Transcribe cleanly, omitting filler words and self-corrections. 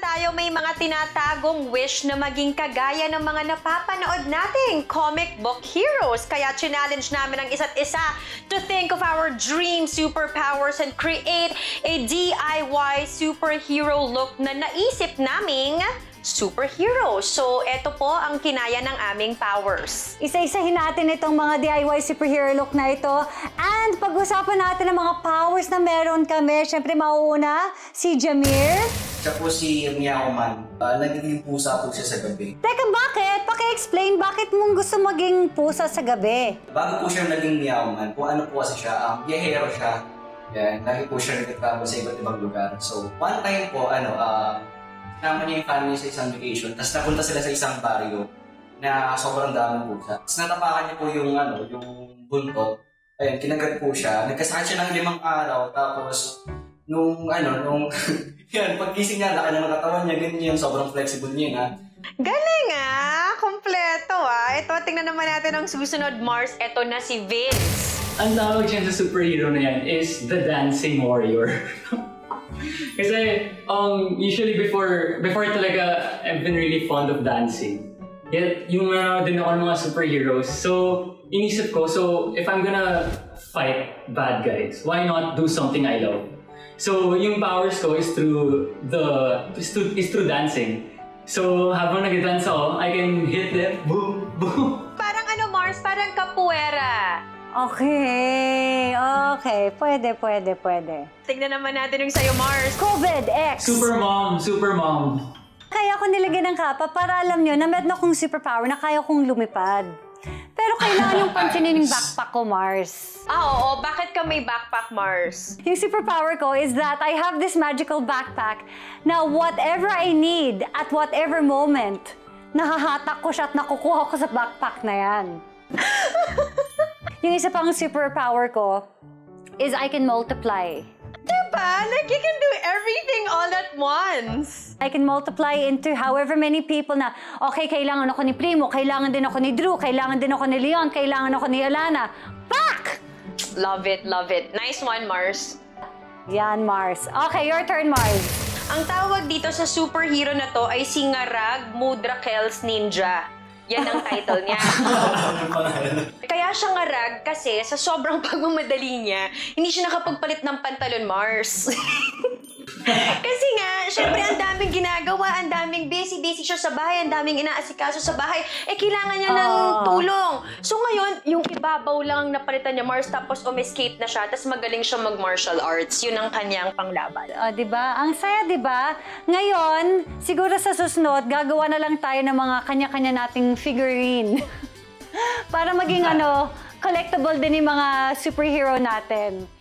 tayo may mga tinatagong wish na maging kagaya ng mga napapanood nating comic book heroes. Kaya challenge namin ang isa't isa to think of our dream superpowers and create a DIY superhero look na naisip naming superhero. So, eto po ang kinaya ng aming powers. Isa-isahin natin itong mga DIY superhero look na ito. And pag-usapan natin ang mga powers na meron kami. Siyempre, mauuna si Jamir. Siya po si Meow Man. Nagiging pusa po siya sa gabi. Teka, bakit? Paki-explain, bakit mong gusto maging pusa sa gabi? Bago po siya naging Meow Man, kung ano po kasi siya, biyahero siya. Yan, lagi po siya nagtatravel sa iba't ibang lugar. So, one time po, naman niya yung family sa isang vacation, tapos napunta sila sa isang barrio na sobrang daming pusa. Tapos natapakan niya po yung buntot. Ayun, kinagat po siya. Nagkasakit siya ng 5 araw, tapos yan, pagkising niya, laki ng katawan niya, ganyan, sobrang flexible niya na. Galing kompleto Ito, tingnan naman natin ang susunod, Mars. Ito na si Vince. Ang tawag dyan sa superhero na yan is the dancing warrior. Kasi usually before talaga I've been really fond of dancing. Yet yung din ako ng mga superheroes. So inisip ko, so if I'm gonna fight bad guys, why not do something I love? So yung powers ko is through dancing. So habang nag-dance ako, I can hit them, boom, boom. Parang Mars, parang capoeira. Okay. Pwede. Tingnan naman natin yung sa'yo, Mars. COVID X. Super mom. Kaya ako nilagyan ng kapa para alam nyo na meron akong superpower na kaya kong lumipad. Pero kailangan yung pansinin yung backpack ko, Mars. Oo. Bakit ka may backpack, Mars? Yung superpower ko is that I have this magical backpack na whatever I need at whatever moment, nahahatak ko siya at nakukuha ko sa backpack na yan. Yung isa pang superpower ko is I can multiply. Diba? Like, you can do everything all at once. I can multiply into however many people na, okay, kailangan ako ni Primo, kailangan din ako ni Drew, kailangan din ako ni Leon, kailangan ako ni Alana. Pak! Love it. Nice one, Mars. Yan, Mars. Okay, your turn, Mars. Ang tawag dito sa superhero na to ay si Ngarag Mudrakels Ninja. Yan ang title niya. Kaya siya ngarag kasi sa sobrang pagmamadali niya, hindi siya nakapagpalit ng pantalon, Mars. Kasi nga, syempre ang daming ginagawa, ang daming busy siya sa bahay, ang daming inaasikaso sa bahay. Kailangan niya ng tulong. So ngayon, yung ibabaw lang ang napalitan niya, Mars, tapos escape na siya, tapos magaling siya mag-martial arts. Yun ang kanyang panglaban. Diba? Ang saya, diba? Ngayon, siguro sa susunod, gagawa na lang tayo ng mga kanya-kanya nating figurine. Para maging collectible din yung mga superhero natin.